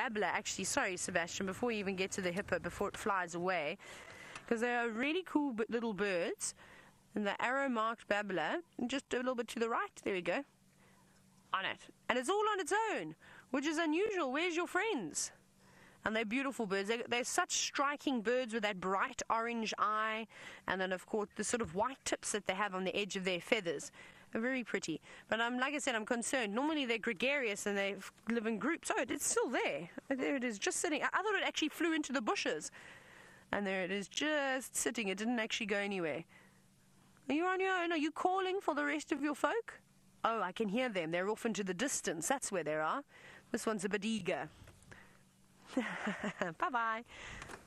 babbler, actually. Sorry, Sebastian, before we even get to the hippo, before it flies away, because they are really cool little birds. And the arrow-marked babbler, just a little bit to the right, there we go, on it. And it's all on its own, which is unusual. Where's your friends? And they're beautiful birds. They're such striking birds with that bright orange eye, and then, of course, the sort of white tips that they have on the edge of their feathers. They're very pretty. But like I said, I'm concerned. Normally they're gregarious and they live in groups. Oh, it's still there. There it is, just sitting. I thought it actually flew into the bushes. And there it is, just sitting. It didn't actually go anywhere. Are you on your own? Are you calling for the rest of your folk? Oh, I can hear them. They're off into the distance. That's where they are. This one's a bit eager. Bye-bye.